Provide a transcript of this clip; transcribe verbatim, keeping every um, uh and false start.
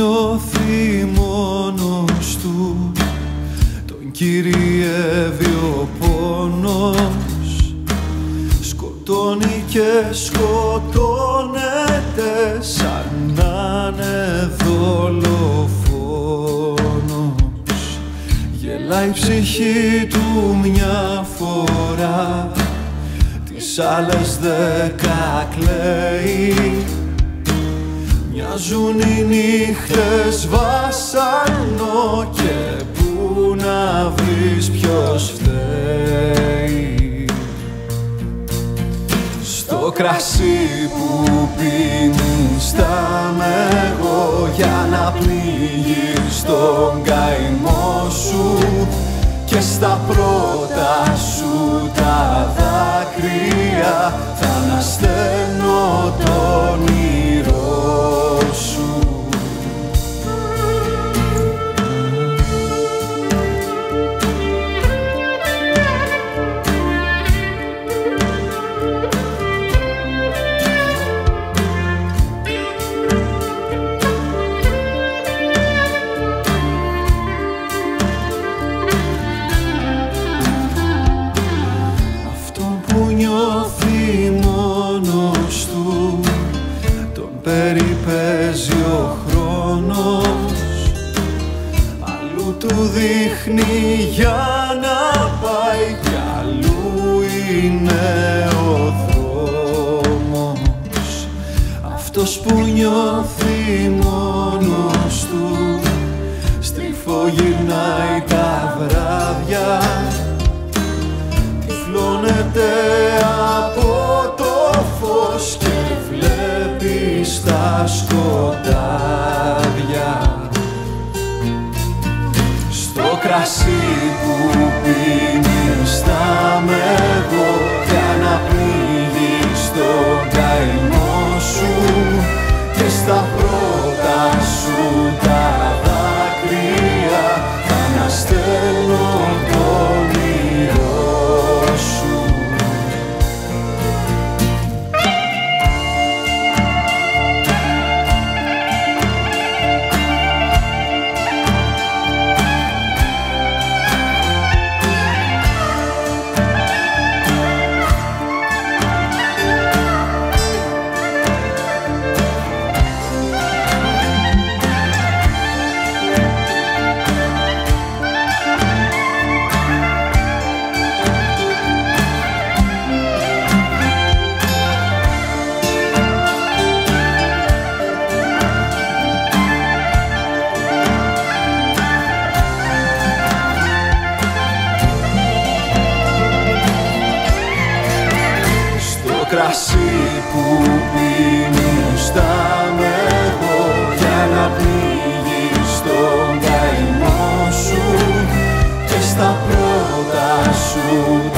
νιώθει μόνος του τον κυριεύει ο πόνος, σκοτώνει και σκοτώνεται σαν να είναι δολοφόνος. Γελάει η ψυχή του μια φορά, τις άλλες δέκα κλαίει. Μοιάζουν οι νύχτες βασανό και πού να βρεις ποιος φταίει. Στο κρασί που πίνεις τα εγώ για να πνίγεις τον καημό σου, και στα πρώτα σου τα δάκρυα θα ανασταίνω το όνειρό σου. Νιώθει μόνος του τον περιπέζει ο χρόνος, αλλού του δείχνει για να πάει κι αλλού είναι ο δρόμος. Αυτός που νιώθει μόνος του στριφογυρνάει τα βράδια, τυφλώνεται από το φως και βλέπει στα σκοτάδια. Στο κρασί που πίνεις τα εγώ για να πνίγεις τον καημό σου, και στα πρώτα σου τα δάκρυα θα αναστέλνω το όνειρό σου. Κρασί που πίνεις τα εγώ για να πνίγεις τον καημό σου, και στα πρώτα σου